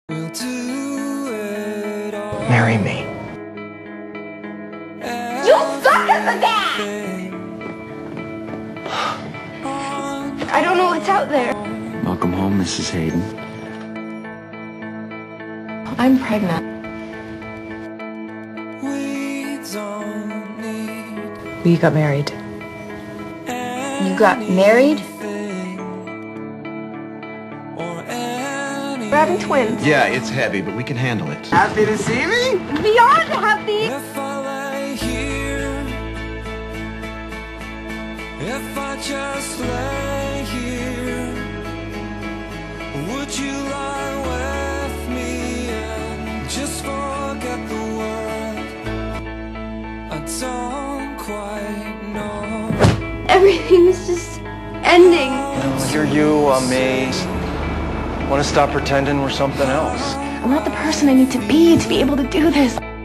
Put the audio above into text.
Marry me. You suck as a dad! I don't know what's out there. Welcome home, Mrs. Hayden. I'm pregnant. We got married. You got married? We're having twins. Yeah, it's heavy, but we can handle it. Happy to see me? Beyond happy! If I just lay here, would you lie with me and just forget the world? I don't quite know. Everything's just ending. You're you, I'm me. Want to stop pretending we're something else? I'm not the person I need to be able to do this.